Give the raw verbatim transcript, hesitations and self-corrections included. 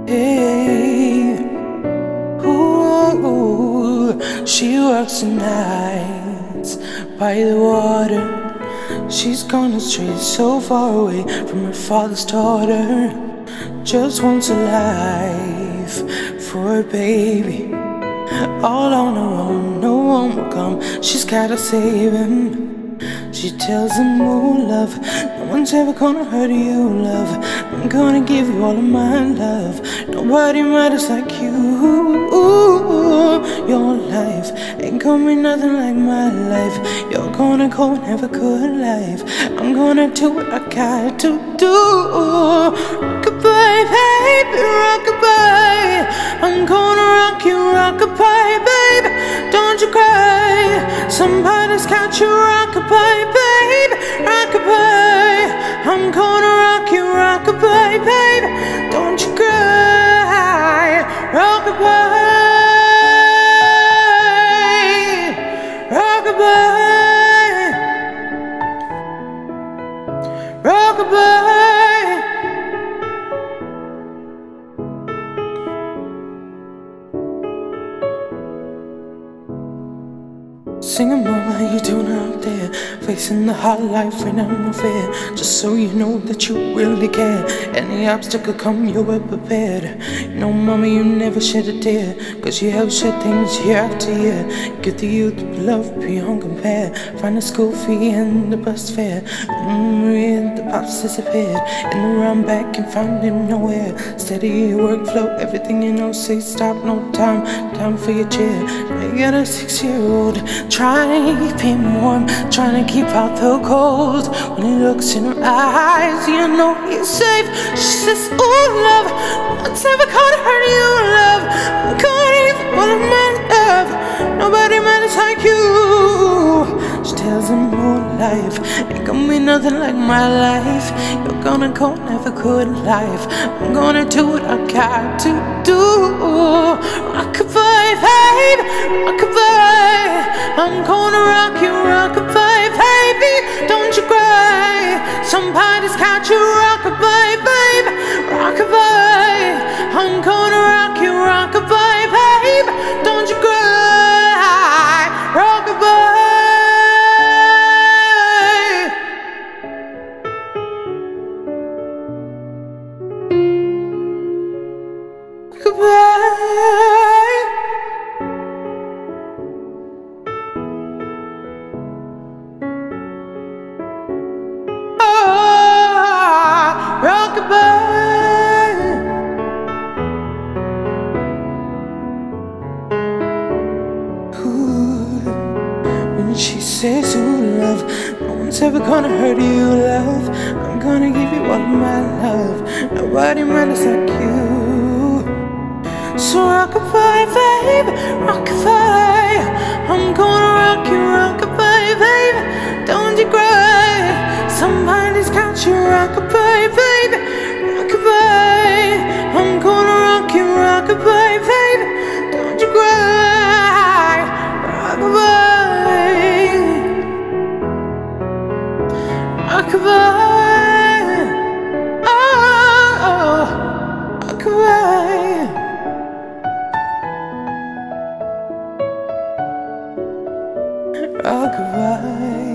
Hey, ooh, she works the nights by the water. She's gone astray, so far away from her father's daughter. Just wants a life for a baby. All on her own, no one will come. She's gotta save him. She tells him, oh love, no one's ever gonna hurt you, love. I'm gonna give you all of my love. Nobody matters like you. Your life ain't gonna be nothing like my life. You're gonna go and have a good life. I'm gonna do what I got to do. Rockabye, baby, rockabye. I'm gonna rock you, rockabye, baby. Don't you cry. Somebody's got you, rockabye, baby, rockabye. I'm gonna rock you, rockabye, baby. Don't you cry. Rockabye, rockabye, rockabye. Singing, mama, how you doing out there? Facing the hard life, ain't no fear. Just so you know that you really care. Any obstacle come, you were prepared. You know, mama, you never shed a tear, cause you have shed things year after year. Give the youth love beyond compare. Find a school fee and the bus fare. Mm, the pops disappeared. In the round back and found him nowhere. Steady your workflow, everything you know. Say stop, no time, time for your chair. I got a six-year-old trying to keep him warm, trying to keep out the cold. When he looks in her eyes, you know he's safe. She says, oh love, what's ever gonna hurt you, love? I'm gonna give you all of my love. Nobody matters like you. She tells him, oh life ain't gonna be nothing like my life. You're gonna go and have a good life. I'm gonna do what I got to do. Rockabye, babe, rockabye. I'm gonna rock you, rockabye, baby. Don't you cry. Somebody's got you, rockabye, babe, rockabye. I'm gonna rock you, rockabye, babe. Don't you cry. Rockabye, rockabye. When she says, ooh, love, no one's ever gonna hurt you, love. I'm gonna give you all of my love. Nobody matters like you. So rockabye, babe, rockabye. I'm gonna rock you, rockabye, babe. Don't you cry. Somebody's got you, rockabye, babe, rockabye. I'm gonna rock you, rockabye, babe. Don't you cry. Rockabye, rockabye, oh, oh, rockabye, rockabye.